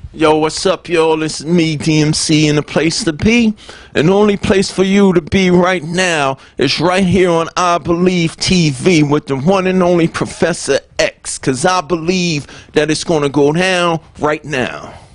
Yo, what's up, y'all? It's me, DMC, and the place to be. And the only place for you to be right now is right here on I Believe TV with the one and only Professor X. Because I believe that it's going to go down right now.